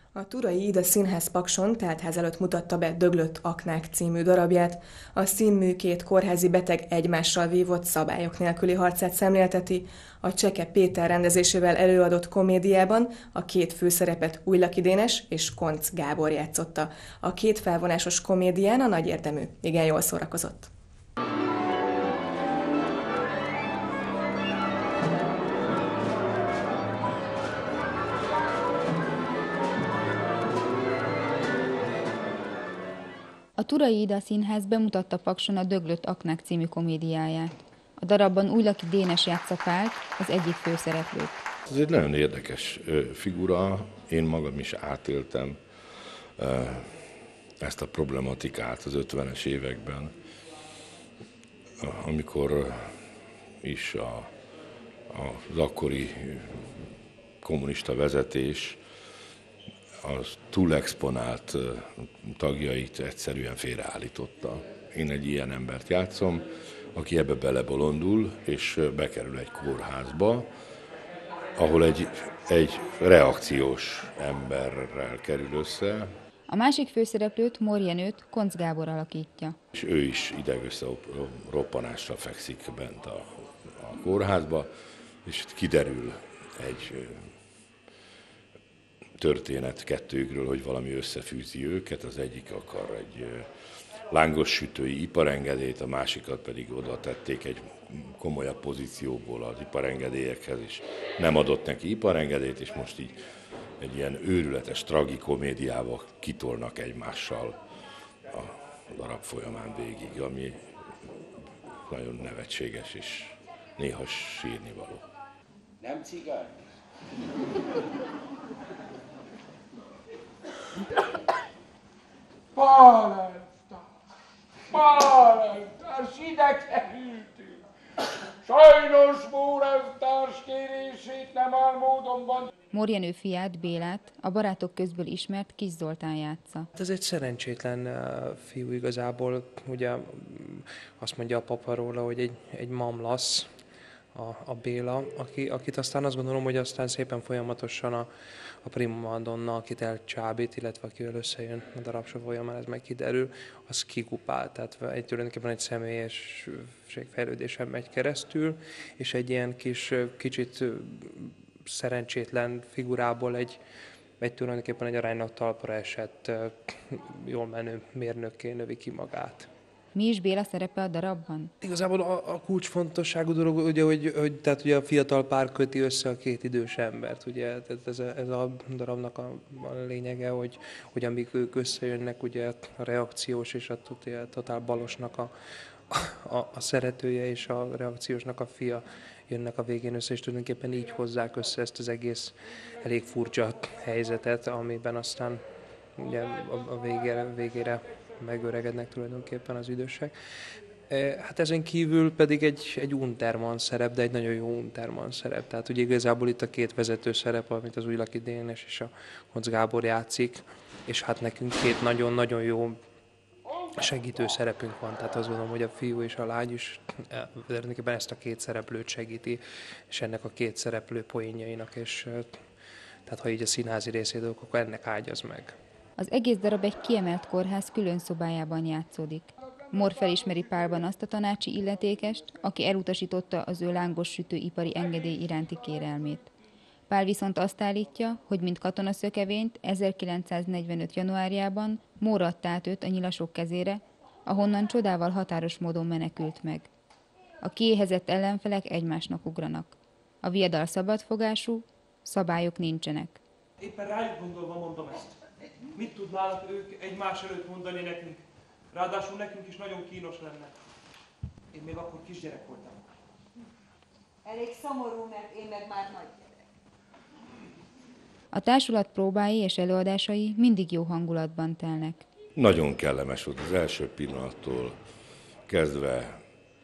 A Turai Ida Színház Pakson teltház előtt mutatta be Döglött aknák című darabját. A színmű két kórházi beteg egymással vívott szabályok nélküli harcát szemlélteti. A Cseke Péter rendezésével előadott komédiában a két főszerepet Újlaki Dénes és Koncz Gábor játszotta. A két felvonásos komédián a nagy érdemű igen jól szórakozott. A Turai Ida Színház bemutatta Pakson a Döglött aknák című komédiáját. A darabban Újlaki Dénes játsza Pált, az egyik főszereplőt. Ez egy nagyon érdekes figura, én magam is átéltem ezt a problematikát az 50-es években, amikor is az akkori kommunista vezetés az túlexponált tagjait egyszerűen félreállította. Én egy ilyen embert játszom, aki ebbe belebolondul, és bekerül egy kórházba, ahol egy reakciós emberrel kerül össze. A másik főszereplőt, Mór Jenőt Koncz Gábor alakítja. És ő is idegössze-roppanással fekszik bent a kórházba, és kiderül egy történet kettőkről, hogy valami összefűzi őket. Az egyik akar egy lángos sütői iparengedélyt, a másikat pedig oda tették egy komolyabb pozícióból az iparengedélyekhez, és nem adott neki iparengedélyt, és most így egy ilyen őrületes tragikomédiával kitolnak egymással a darab folyamán végig, ami nagyon nevetséges és néha sírnivaló. Nem cigány? Pálentás, ide kerültünk. Sajnos Mórev-társ kérését nem áll módonban. Mór Jenő fiát, Bélát, a Barátok közből ismert Kis Zoltán játsza. Ez egy szerencsétlen fiú igazából, ugye azt mondja a papa róla, hogy egy mamlasz, a Béla, akit aztán azt gondolom, hogy aztán szépen folyamatosan a prima donna, akit elcsábít, illetve akivel összejön a darabsor folyamán, ez meg kiderül, az kikupál. Tehát tulajdonképpen egy személyességfejlődésen megy keresztül, és egy ilyen kicsit szerencsétlen figurából tulajdonképpen egy aránylag talpra esett, jól menő mérnökké növi ki magát. Mi is Béla szerepe a darabban? Igazából a kulcsfontosságú dolog, ugye, hogy tehát ugye a fiatal pár köti össze a két idős embert. Ugye, tehát ez a darabnak a lényege, hogy amíg ők összejönnek, ugye a reakciós és a totál balosnak a szeretője és a reakciósnak a fia jönnek a végén össze, és tulajdonképpen így hozzák össze ezt az egész elég furcsa helyzetet, amiben aztán ugye a végére megöregednek tulajdonképpen az idősek. Hát ezen kívül pedig egy Untermann szerep, de egy nagyon jó Untermann szerep. Tehát ugye igazából itt a két vezető szerep, amit az Újlaki Dénes és a Koncz Gábor játszik, és hát nekünk két nagyon-nagyon jó segítő szerepünk van. Tehát azt gondolom, hogy a fiú és a lány is tulajdonképpen ezt a két szereplőt segíti, és ennek a két szereplő poénjainak, és tehát ha így a színházi részét, akkor ennek ágyaz meg. Az egész darab egy kiemelt kórház külön szobájában játszódik. Mór felismeri Pálban azt a tanácsi illetékest, aki elutasította az ő lángos sütőipari engedély iránti kérelmét. Pál viszont azt állítja, hogy mint katonaszökevényt 1945. januárjában Mór adta át őt a nyilasok kezére, ahonnan csodával határos módon menekült meg. A kiéhezett ellenfelek egymásnak ugranak. A viadal szabadfogású, szabályok nincsenek. Éppen rájuk gondolva mondom ezt. Mit tudnának ők egymás előtt mondani nekünk? Ráadásul nekünk is nagyon kínos lenne. Én még akkor kisgyerek voltam. Elég szomorú, mert én meg már nagy gyerek. A társulat próbái és előadásai mindig jó hangulatban telnek. Nagyon kellemes volt az első pillanattól kezdve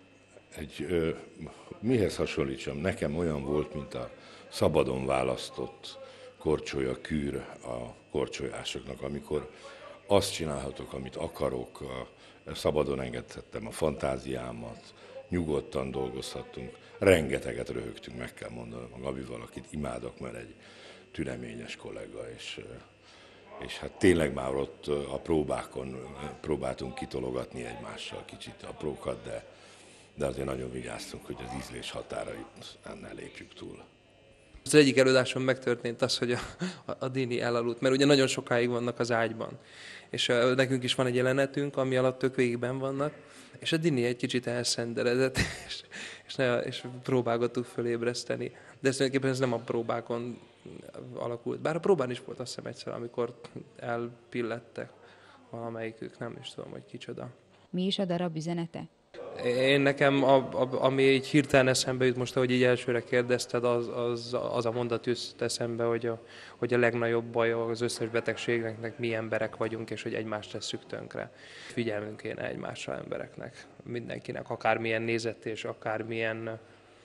mihez hasonlítsam, nekem olyan volt, mint a szabadon választott korcsolya kűr a korcsolyásoknak, amikor azt csinálhatok, amit akarok, szabadon engedhettem a fantáziámat, nyugodtan dolgozhattunk, rengeteget röhögtünk, meg kell mondanom a Gabival, akit imádok, mert egy türeményes kollega, és és hát tényleg már ott a próbákon próbáltunk kitologatni egymással kicsit aprókat, de azért nagyon vigyáztunk, hogy az ízlés határait ne lépjük túl. Az egyik előadáson megtörtént az, hogy a Dini elaludt, mert ugye nagyon sokáig vannak az ágyban. És nekünk is van egy jelenetünk, ami alatt ők végigben vannak, és a Dini egy kicsit elszenderedett, és próbálgattuk fölébreszteni. De tulajdonképpen ez nem a próbákon alakult. Bár a próbán is volt azt hiszem egyszer, amikor elpillettek valamelyikük, nem is tudom, hogy kicsoda. Mi is a darab üzenete? Én nekem, ami így hirtelen eszembe jut most, ahogy így elsőre kérdezted, az a mondat jut eszembe, hogy a legnagyobb baj az összes betegségnek mi emberek vagyunk, és hogy egymást tesszük tönkre. Figyelmünk kéne egymásra embereknek, mindenkinek, akármilyen nézet és akármilyen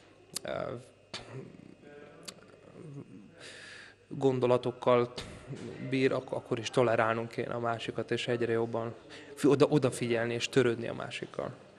gondolatokkal bír, akkor is tolerálnunk kéne a másikat, és egyre jobban odafigyelni és törődni a másikkal.